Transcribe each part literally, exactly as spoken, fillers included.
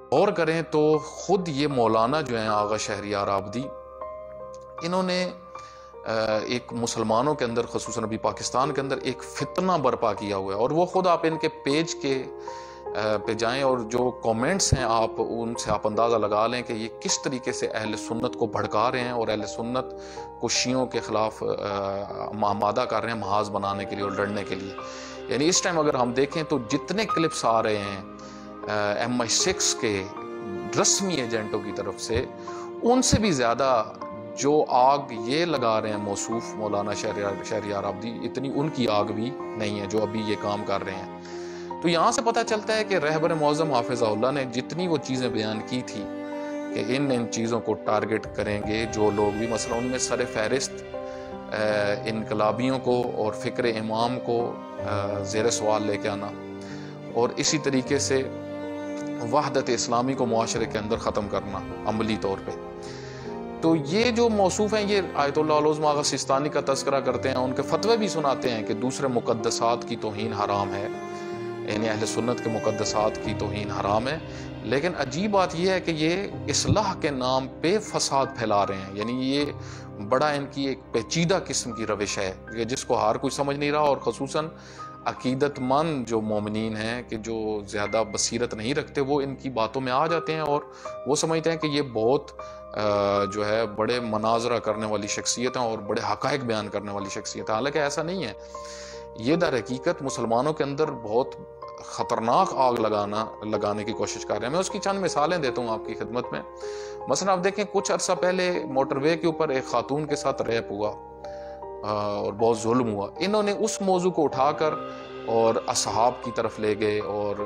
غور کریں تو خود یہ مولانا جو ہیں آغا شہریار عابدی، انہوں نے ایک مسلمانوں کے اندر خصوصاً ابھی پاکستان کے اندر ایک فتنہ برپا کیا ہوا ہے، اور وہ خود آپ ان کے پیج کے پہ جائیں اور جو کومنٹس ہیں آپ ان سے آپ اندازہ لگا لیں کہ یہ کس طریقے سے اہل سنت کو بھڑکا رہے ہیں اور اہل سنت کو شیعوں کے خلاف آمادہ کر رہے ہیں محاذ بنانے کے لیے اور لڑنے کے لیے۔ یعنی اس ٹائم اگر ہم دیکھیں تو جتنے کلپس آ رہے ہیں ایم آئی سکس کے رسمی ایجنٹوں کی طرف سے، ان سے بھی زیادہ جو آگ یہ لگا رہے ہیں موصوف مولانا شہریار شہریار عابدی، اتنی ان کی آگ بھی نہیں ہے جو ابھی یہ کام کر رہے ہیں۔ تو یہاں سے پتہ چلتا ہے کہ رہبر معظم حافظ اللہ نے جتنی وہ چیزیں بیان کی تھی کہ ان ان چیزوں کو ٹارگٹ کریں گے جو لوگ بھی، مثلا ان میں سر فہرست انقلابیوں کو اور فکر امام کو زیر سوال لے کے آنا، اور اسی طریقے سے وحدت اسلامی کو معاشرے کے اندر ختم کرنا عملی طور پہ۔ تو یہ جو موصوف ہیں یہ آیت اللہ علیہ آغا سستانی کا تذکرہ کرتے ہیں، ان کے فتوے بھی سناتے ہیں کہ دوسرے مقدسات کی توہین حرام ہے، یعنی اہل سنت کے مقدسات کی توہین حرام ہے۔ لیکن عجیب بات یہ ہے کہ یہ اصلاح کے نام پہ فساد پھیلا رہے ہیں، یعنی یہ بڑا ان کی ایک پیچیدہ قسم کی روش ہے جس کو ہر کوئی سمجھ نہیں رہا، اور خصوصاً عقیدت مند جو مومنین ہیں کہ جو زیادہ بصیرت نہیں رکھتے وہ ان کی باتوں میں آ جاتے ہیں اور وہ سمجھتے ہیں کہ یہ بہت جو ہے بڑے مناظرہ کرنے والی شخصیت ہیں اور بڑے حقائق بیان کرنے والی شخصیت ہیں، حالانکہ ایسا نہیں ہے۔ یہ در حقیقت مسلمانوں کے اندر بہت خطرناک آگ لگانا لگانے کی کوشش کر رہے ہیں۔ میں اس کی چند مثالیں دیتا ہوں آپ کی خدمت میں۔ مثلا آپ دیکھیں کچھ عرصہ پہلے موٹر وے کے اوپر ایک خاتون کے ساتھ ریپ ہوا اور بہت ظلم ہوا، انہوں نے اس موضوع کو اٹھا کر اور اصحاب کی طرف لے گئے اور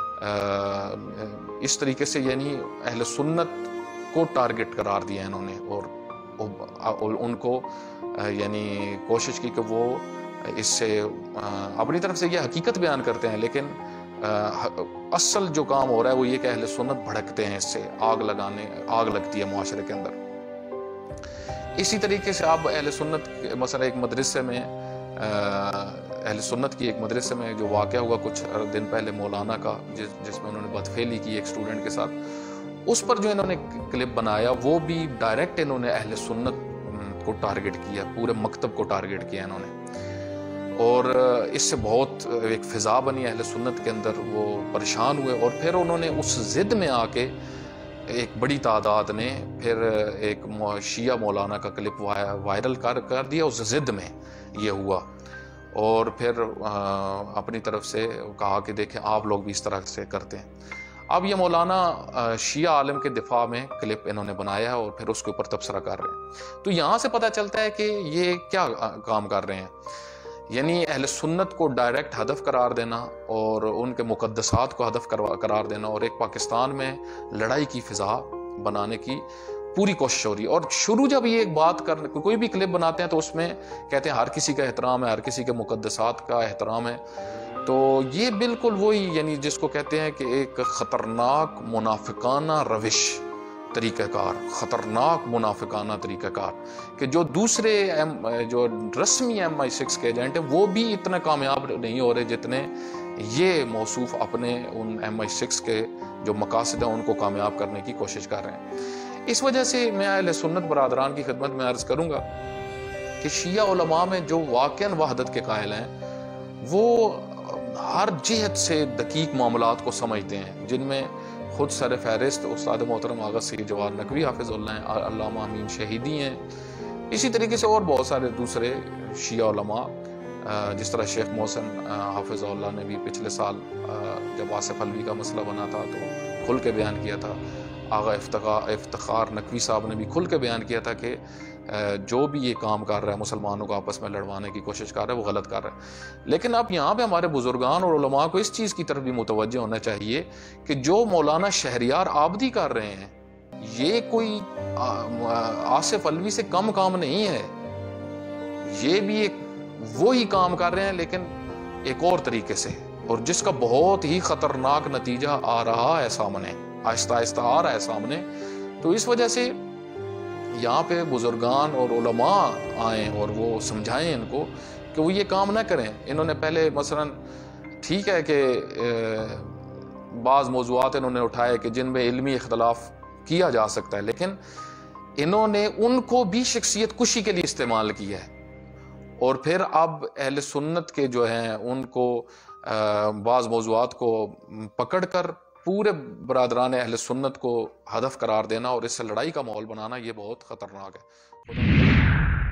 اس طریقے سے یعنی اہل سنت کو ٹارگٹ قرار دیا انہوں نے، اور ان کو یعنی کوشش کی کہ وہ اس سے اپنی طرف سے یہ حقیقت بیان کرتے ہیں، لیکن اصل جو کام ہو رہا ہے وہ یہ کہ اہل سنت بھڑکتے ہیں، اس سے آگ لگانے آگ لگتی ہے معاشرے کے اندر۔ اسی طریقے سے آپ اہل سنت مثلا ایک مدرسے میں اہل سنت کی ایک مدرسے میں جو واقعہ ہوا کچھ دن پہلے مولانا کا، جس جس میں انہوں نے بدفعلی کی ایک اسٹوڈنٹ کے ساتھ، اس پر جو انہوں نے کلپ بنایا وہ بھی ڈائریکٹ انہوں نے اہل سنت کو ٹارگٹ کیا، پورے مکتب کو ٹارگٹ کیا انہوں نے، اور اس سے بہت ایک فضا بنی اہل سنت کے اندر، وہ پریشان ہوئے، اور پھر انہوں نے اس ضد میں آ کے ایک بڑی تعداد نے پھر ایک شیعہ مولانا کا کلپ وائرل کر کر دیا، اس ضد میں یہ ہوا، اور پھر اپنی طرف سے کہا کہ دیکھیں آپ لوگ بھی اس طرح سے کرتے ہیں۔ اب یہ مولانا شیعہ عالم کے دفاع میں کلپ انہوں نے بنایا ہے اور پھر اس کے اوپر تبصرہ کر رہے ہیں۔ تو یہاں سے پتہ چلتا ہے کہ یہ کیا کام کر رہے ہیں، یعنی اہل سنت کو ڈائریکٹ ہدف قرار دینا اور ان کے مقدسات کو ہدف قرار دینا، اور ایک پاکستان میں لڑائی کی فضا بنانے کی پوری کوشش ہو رہی ہے۔ اور شروع جب یہ ایک بات کر کوئی بھی کلپ بناتے ہیں تو اس میں کہتے ہیں ہر کسی کا احترام ہے، ہر کسی کے مقدسات کا احترام ہے، تو یہ بالکل وہی یعنی جس کو کہتے ہیں کہ ایک خطرناک منافقانہ روش طریقہ کار، خطرناک منافقانہ طریقہ کار، کہ جو دوسرے جو رسمی ایم آئی سکس کے ایجنٹ ہیں وہ بھی اتنا کامیاب نہیں ہو رہے جتنے یہ موصوف اپنے ان ایم آئی سکس کے جو مقاصد ہیں ان کو کامیاب کرنے کی کوشش کر رہے ہیں۔ اس وجہ سے میں اہل سنت برادران کی خدمت میں عرض کروں گا کہ شیعہ علماء میں جو واقعاً وحدت کے قائل ہیں وہ ہر جہت سے دقیق معاملات کو سمجھتے ہیں، جن میں خود سر فہرست استاد محترم آغا سید جواد نقوی حافظ اللہ ہیں، علامہ امین شہیدی ہیں، اسی طریقے سے اور بہت سارے دوسرے شیعہ علماء، جس طرح شیخ محسن حافظ اللہ نے بھی پچھلے سال جب آصف علوی کا مسئلہ بنا تھا تو کھل کے بیان کیا تھا، آغا افتخار نقوی صاحب نے بھی کھل کے بیان کیا تھا کہ جو بھی یہ کام کر رہا ہے مسلمانوں کو آپس میں لڑوانے کی کوشش کر رہا ہے وہ غلط کر رہا ہے۔ لیکن اب یہاں پہ ہمارے بزرگان اور علماء کو اس چیز کی طرف بھی متوجہ ہونا چاہیے کہ جو مولانا شہریار عابدی کر رہے ہیں یہ کوئی آصف علوی سے کم کام نہیں ہے، یہ بھی ایک وہی کام کر رہے ہیں لیکن ایک اور طریقے سے، اور جس کا بہت ہی خطرناک نتیجہ آ رہا ہے سامنے، آہستہ آہستہ آ رہا ہے سامنے۔ تو اس وجہ سے یہاں پہ بزرگان اور علماء آئیں اور وہ سمجھائیں ان کو کہ وہ یہ کام نہ کریں۔ انہوں نے پہلے مثلا ٹھیک ہے کہ بعض موضوعات انہوں نے اٹھائے کہ جن میں علمی اختلاف کیا جا سکتا ہے، لیکن انہوں نے ان کو بھی شخصیت کشی کے لیے استعمال کیا ہے، اور پھر اب اہل سنت کے جو ہیں ان کو بعض موضوعات کو پکڑ کر پورے برادران اہل سنت کو ہدف قرار دینا اور اس سے لڑائی کا ماحول بنانا، یہ بہت خطرناک ہے۔